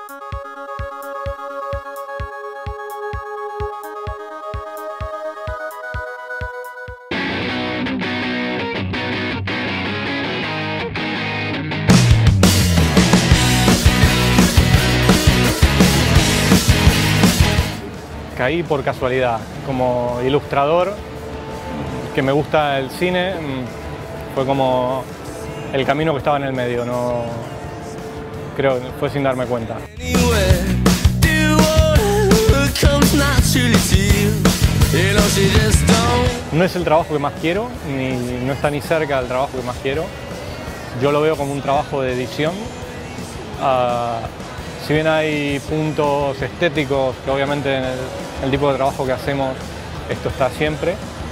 Caí por casualidad, como ilustrador, que me gusta el cine, fue como el camino que estaba en el medio, no creo, fue sin darme cuenta. No es el trabajo que más quiero, no está ni cerca del trabajo que más quiero. Yo lo veo como un trabajo de edición. Si bien hay puntos estéticos, que obviamente en el tipo de trabajo que hacemos esto está siempre,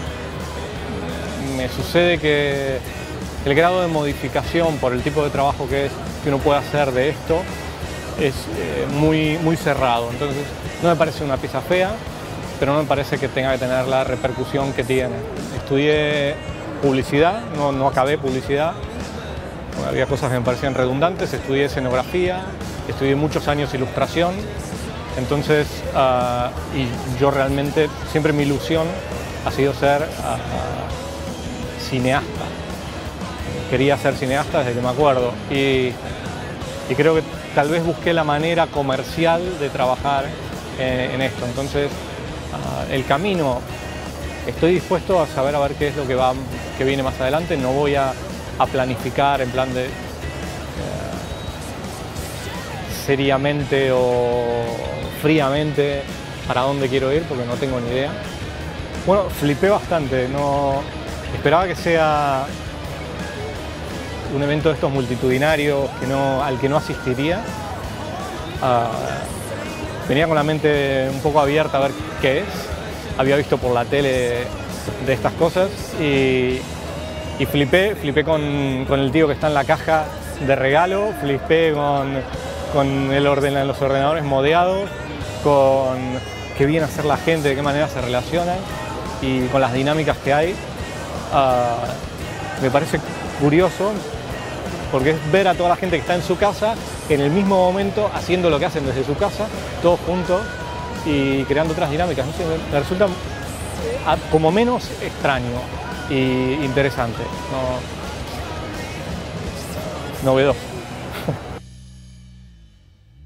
me sucede que el grado de modificación por el tipo de trabajo que uno puede hacer de esto es muy cerrado. Entonces no me parece una pieza fea, pero no me parece que tenga que tener la repercusión que tiene. Estudié publicidad, no acabé publicidad, había cosas que me parecían redundantes, estudié escenografía, estudié muchos años ilustración, entonces, y yo realmente, siempre mi ilusión ha sido ser cineasta. Quería ser cineasta desde que me acuerdo y creo que tal vez busqué la manera comercial de trabajar en esto. Entonces, el camino, estoy dispuesto a saber a ver qué es lo que viene más adelante, no voy a planificar en plan de seriamente o fríamente para dónde quiero ir, porque no tengo ni idea. Bueno, flipé bastante, esperaba que sea un evento de estos multitudinarios al que no asistiría. Venía con la mente un poco abierta a ver qué es. Había visto por la tele de estas cosas y flipé con el tío que está en la caja de regalo, flipé con los ordenadores modeados, con qué bien hacer la gente, de qué manera se relacionan y con las dinámicas que hay. Me parece curioso porque es ver a toda la gente que está en su casa en el mismo momento haciendo lo que hacen desde su casa, todos juntos y creando otras dinámicas. No sé, me resulta como menos extraño e interesante, novedoso.